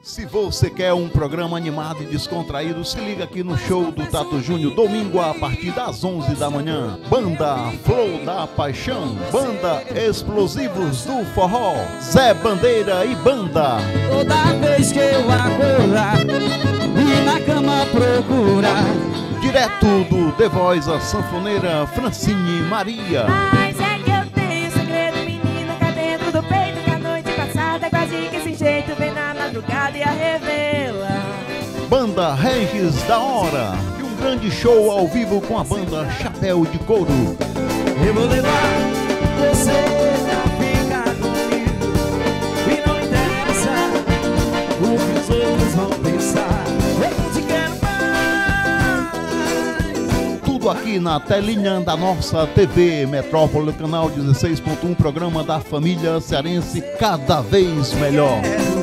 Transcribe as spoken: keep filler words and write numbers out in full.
Se você quer um programa animado e descontraído, se liga aqui no show do Tato Júnior, domingo a partir das onze da manhã. Banda Flow da Paixão, Banda Explosivos do Forró, Zé Bandeira e Banda. Toda vez que eu acordar e na cama procurar, direto do The Voice, a sanfoneira Francine Maria. Mas é que eu tenho segredo, menina, cá dentro do peito, que a noite passada quase que esse jeito vem na madrugada e a revela. Banda Regis da Hora e um grande show ao vivo com a banda Chapéu de Couro. eu vou levar você pra ficar comigo e não interessa o que os outros vão pensar, eu te quero mais. Tudo aqui na telinha da nossa T V Metrópole, canal dezesseis ponto um, programa da família cearense cada vez melhor.